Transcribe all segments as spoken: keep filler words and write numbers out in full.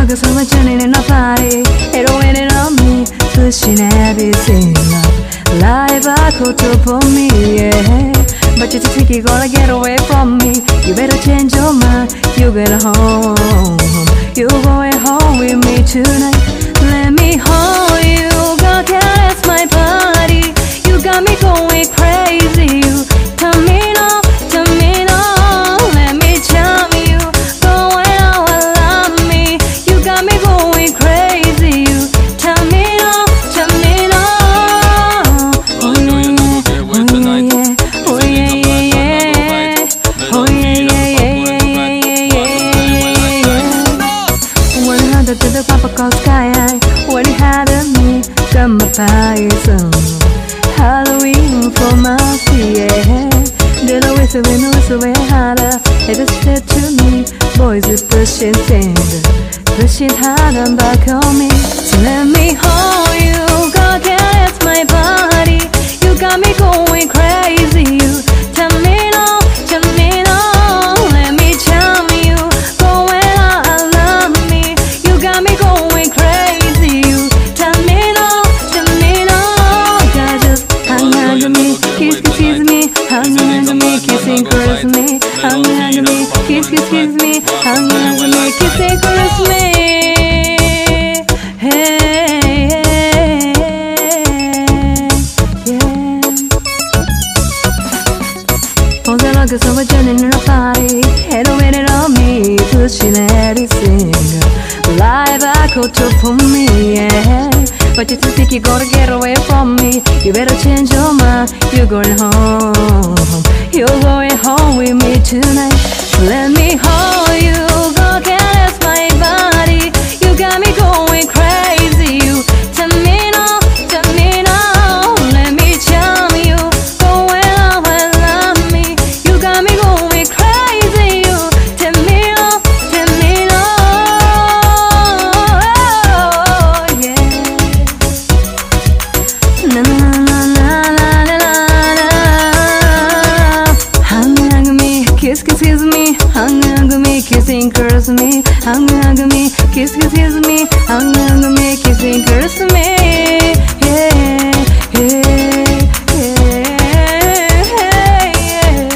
look at someone turning in a party. It waiting on me, pushing everything up. Life I could do for me, yeah. But you think you're gonna get away from me. You better change your mind, you better home. You're going home with me tonight. Let me hold you, girl, caress my body. You got me going crazy. You tell me no, tell me no. Let me charm you, going all around me. You got me going crazy. You tell me no, tell me no. Oh yeah, yeah, oh yeah, yeah, oh yeah, yeah, oh yeah, yeah, yeah, yeah, yeah, yeah. One hundred to the papa called sky high. When you had me, got my poison. Halloween for my feet, yeah. Did I whistle when I whistle way harder? It is said to me, boys is pushing tender, pushing hard and back on me. So let me hold you, God caress my body. You got me going crazy. You tell me no, tell me no. Let me charm you, going all around me. You got me going crazy. You tell me no, tell me no. God just hang on to me, kiss, kiss, kiss me, hang on to me, kissing, caress me, hang on to me, kiss, kiss, kiss me, hang on to me, kissing, caress me. Hey, yeah. Pose like a summer turning in a party. Head waiting on me, pushing everything. Life I could do for me, yeah. But you think you're gonna get away from me. You better change your mind, you're going home. You're going home with me tonight. Let me hold you, go caress my body. You got me going crazy. You tell me no, tell me no. Let me charm you, going all around me. You got me going crazy. You tell me no, tell me no. Oh, yeah. Na na na na na na na. Hang on me, kiss kiss kiss me, hang on me, kissing curse me, hang on me, kiss kiss kiss me, hang on me, kissing curse me. Yeah, yeah, yeah, yeah.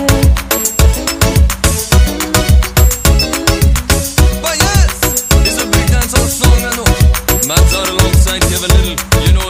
But yes, it's a big dancehall song, I know. Mads out alongside Kevin Little, you know.